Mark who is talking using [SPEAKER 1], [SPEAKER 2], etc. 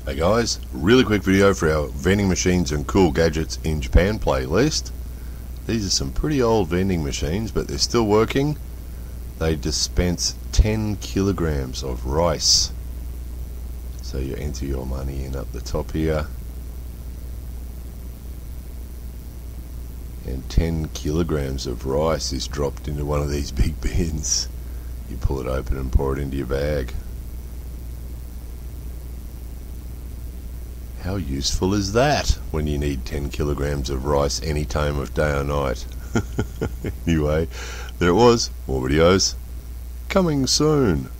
[SPEAKER 1] Hey guys, really quick video for our vending machines and cool gadgets in Japan playlist. These are some pretty old vending machines, but they're still working. They dispense 10 kilograms of rice. So you enter your money in up the top here. And 10 kilograms of rice is dropped into one of these big bins. You pull it open and pour it into your bag. How useful is that when you need 10 kilograms of rice any time of day or night? Anyway, there it was. More videos coming soon.